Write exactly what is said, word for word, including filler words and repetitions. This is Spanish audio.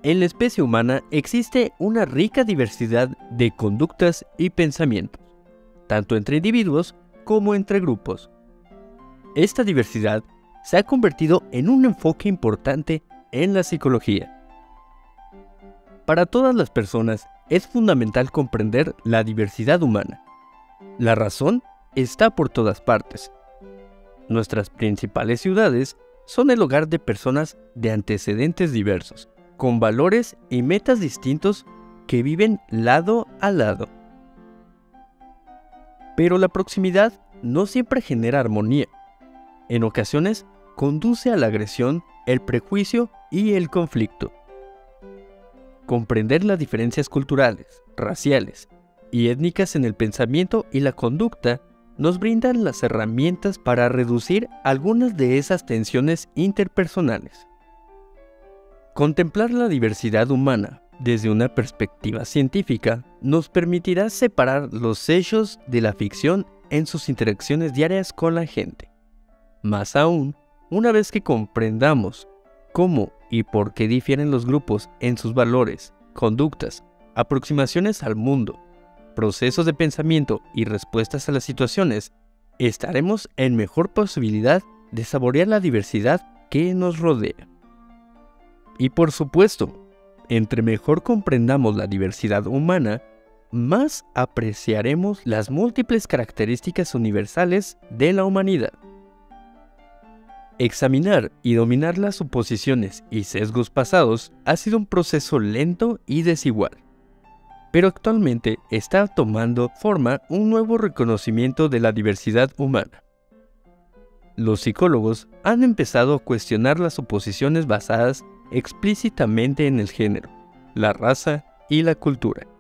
En la especie humana existe una rica diversidad de conductas y pensamientos, tanto entre individuos como entre grupos. Esta diversidad se ha convertido en un enfoque importante en la psicología. Para todas las personas es fundamental comprender la diversidad humana. La razón está por todas partes. Nuestras principales ciudades son el hogar de personas de antecedentes diversos, con valores y metas distintos que viven lado a lado. Pero la proximidad no siempre genera armonía. En ocasiones, conduce a la agresión, el prejuicio y el conflicto. Comprender las diferencias culturales, raciales y étnicas en el pensamiento y la conducta nos brindan las herramientas para reducir algunas de esas tensiones interpersonales. Contemplar la diversidad humana desde una perspectiva científica nos permitirá separar los hechos de la ficción en sus interacciones diarias con la gente. Más aún, una vez que comprendamos cómo y por qué difieren los grupos en sus valores, conductas, aproximaciones al mundo, procesos de pensamiento y respuestas a las situaciones, estaremos en mejor posibilidad de saborear la diversidad que nos rodea. Y por supuesto, entre mejor comprendamos la diversidad humana, más apreciaremos las múltiples características universales de la humanidad. Examinar y dominar las suposiciones y sesgos pasados ha sido un proceso lento y desigual, pero actualmente está tomando forma un nuevo reconocimiento de la diversidad humana. Los psicólogos han empezado a cuestionar las suposiciones basadas explícitamente en el género, la raza y la cultura.